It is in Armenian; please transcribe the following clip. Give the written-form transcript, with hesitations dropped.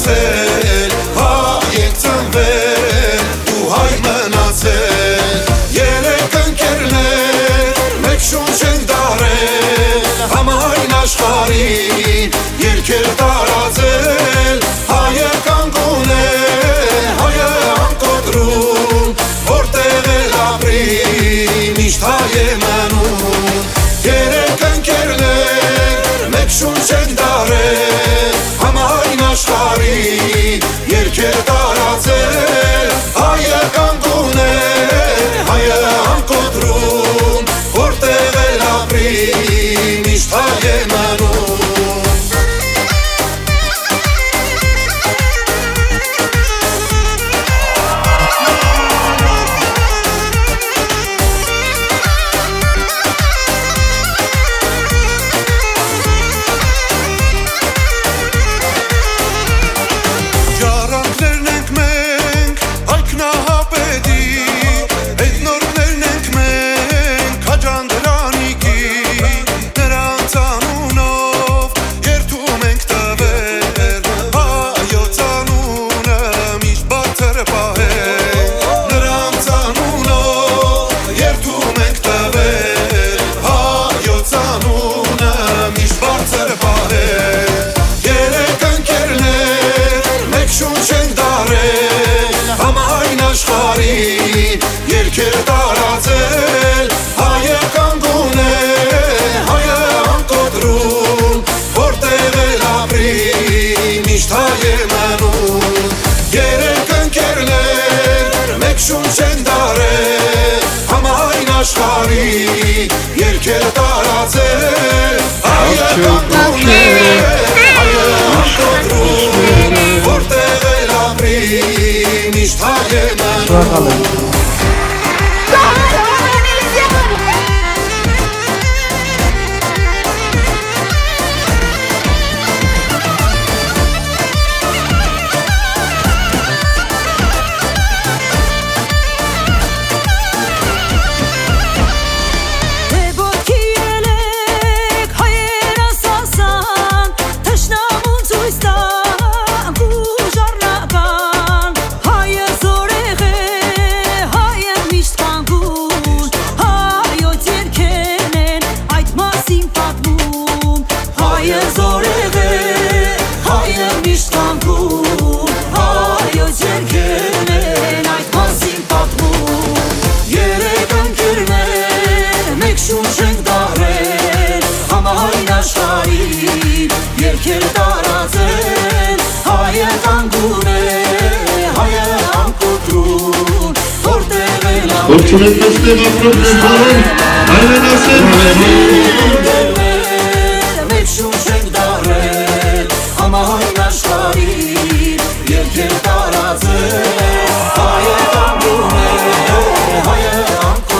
տարածել, հայ ենք ծնվել ու հայ մնացել։ Երեք ընկերներ մեկ շունչ ենք դարել, համայն աշխարհին երգեր տարածել, հայը կանգուն է, հայը անկոտրում, որտեղ էլ ապրի միշտ հայ է մնում։ Երեք ընկերներ մեկ շունչ ենք դարել, համայն աշխարհին երգեր տարածել, հայը կանգուն է, հայը անկոտրում, որտեղ էլ ապրի միշտ հայ է մնում։ Երգեր տարածել, հայը կանգուն է, հայը անկոտրում, որտեղ էլ ապրի միշտ հայ է մնում։ Երեք ընկերներ մեկ շունչ են դարել, համայն աշխարհին երգեր տարածել, հայը կանգուն է, հայը անկոտրում, որտեղ էլ ապրի միշտ հայ է մնում։ Երգեր տարածել, հայը կանգուն է, հայը անկոտրում, որտեղ էլ ապրի։ Ողջունեք նստեմ ապրով նստարեն, հայրեն ասել մեկ շունչ ենք դարել, համայն աշխարհին երգեր տարածել, հայը կանգուն է, հայը անկոտրում